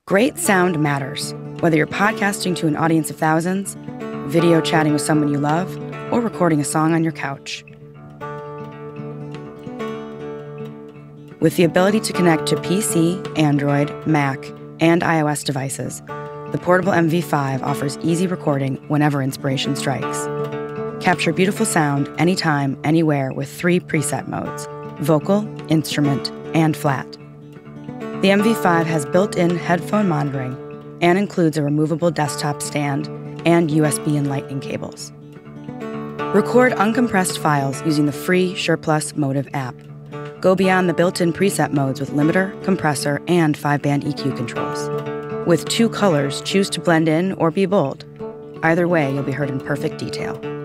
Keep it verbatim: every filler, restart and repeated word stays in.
Great sound matters, whether you're podcasting to an audience of thousands, video chatting with someone you love, or recording a song on your couch. With the ability to connect to P C, Android, Mac, and iOS devices, the portable M V five offers easy recording whenever inspiration strikes. Capture beautiful sound anytime, anywhere with three preset modes: vocal, instrument, and flat. The M V five has built-in headphone monitoring and includes a removable desktop stand and U S B and lightning cables. Record uncompressed files using the free ShurePlus MOTIV app. Go beyond the built-in preset modes with limiter, compressor, and five-band E Q controls. With two colors, choose to blend in or be bold. Either way, you'll be heard in perfect detail.